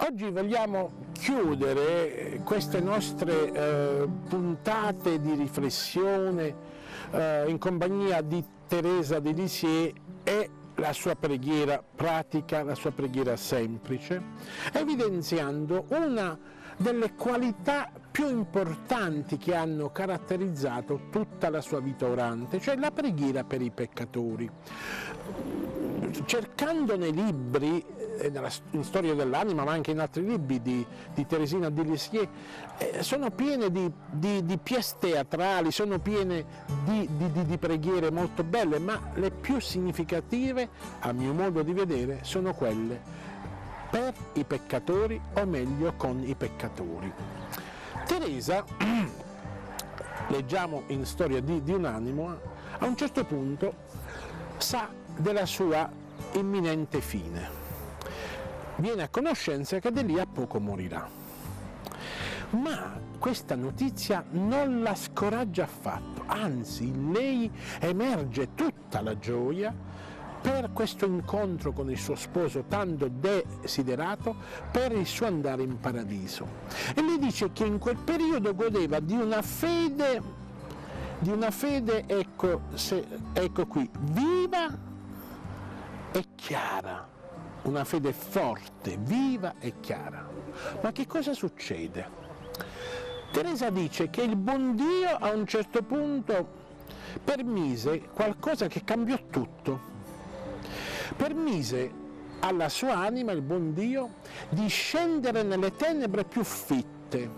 Oggi vogliamo chiudere queste nostre puntate di riflessione in compagnia di Teresa di Lisieux e la sua preghiera pratica, la sua preghiera semplice, evidenziando una delle qualità più importanti che hanno caratterizzato tutta la sua vita orante, cioè la preghiera per piccaturi. Cercando nei libri, in Storia dell'anima, ma anche in altri libri di Teresina di Lisieux, sono piene di pièce teatrali, sono piene di preghiere molto belle, ma le più significative, a mio modo di vedere, sono quelle per i peccatori, o meglio con i peccatori. Teresa, leggiamo in Storia di un'anima, a un certo punto sa della sua imminente fine. Viene a conoscenza che di lì a poco morirà. Ma questa notizia non la scoraggia affatto, anzi in lei emerge tutta la gioia per questo incontro con il suo sposo tanto desiderato, per il suo andare in paradiso. E lei dice che in quel periodo godeva di una fede, ecco qui, viva e chiara, una fede forte, viva e chiara. Ma che cosa succede? Teresa dice che il buon Dio a un certo punto permise qualcosa che cambiò tutto. Permise alla sua anima, il buon Dio, di scendere nelle tenebre più fitte.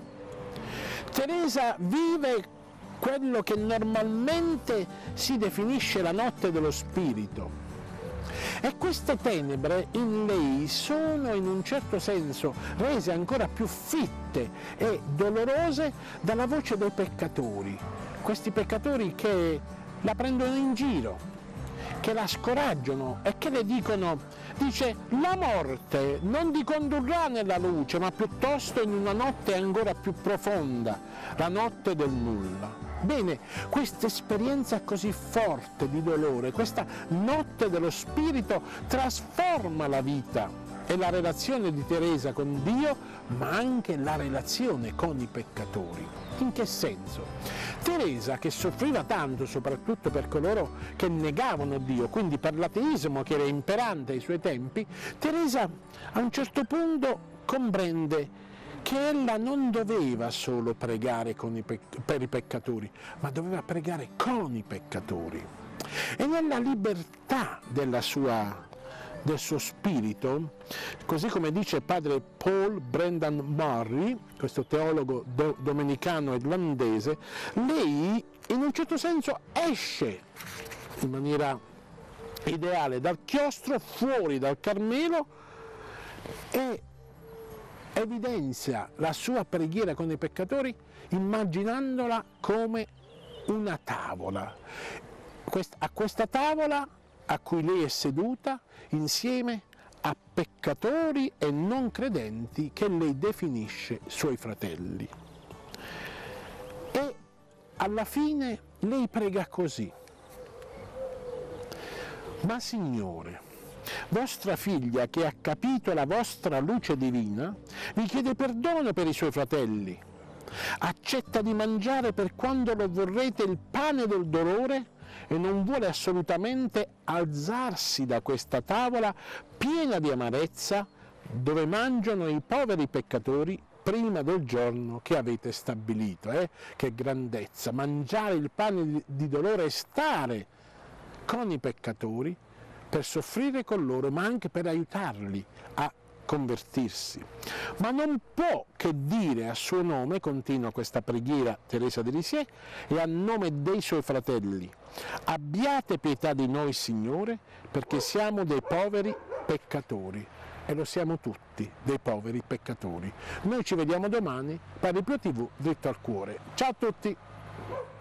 Teresa vive quello che normalmente si definisce la notte dello spirito. E queste tenebre in lei sono in un certo senso rese ancora più fitte e dolorose dalla voce dei peccatori, questi peccatori che la prendono in giro, che la scoraggiano e che le dice la morte non ti condurrà nella luce, ma piuttosto in una notte ancora più profonda, la notte del nulla. Bene, questa esperienza così forte di dolore, questa notte dello spirito trasforma la vita e la relazione di Teresa con Dio, ma anche la relazione con i peccatori. In che senso? Teresa, che soffriva tanto soprattutto per coloro che negavano Dio, quindi per l'ateismo che era imperante ai suoi tempi, Teresa a un certo punto comprende che ella non doveva solo pregare per i peccatori, ma doveva pregare con i peccatori. E nella libertà del suo spirito, così come dice padre Paul Brendan Murray, questo teologo domenicano irlandese, lei in un certo senso esce in maniera ideale dal chiostro, fuori dal Carmelo, e evidenzia la sua preghiera con i peccatori immaginandola come una tavola. A questa tavola a cui lei è seduta insieme a peccatori e non credenti che lei definisce suoi fratelli. E alla fine lei prega così: ma Signore, vostra figlia, che ha capito la vostra luce divina, vi chiede perdono per i suoi fratelli. Accetta di mangiare, per quando lo vorrete, il pane del dolore e non vuole assolutamente alzarsi da questa tavola piena di amarezza, dove mangiano i poveri peccatori prima del giorno che avete stabilito. Che grandezza! Mangiare il pane di dolore e stare con i peccatori per soffrire con loro, ma anche per aiutarli a convertirsi. Ma non può che dire a suo nome, continua questa preghiera Teresa di Lisieux, e a nome dei suoi fratelli: abbiate pietà di noi, Signore, perché siamo dei poveri peccatori. E lo siamo tutti, dei poveri peccatori. Noi ci vediamo domani, Padre Pio TV, dritto al cuore. Ciao a tutti!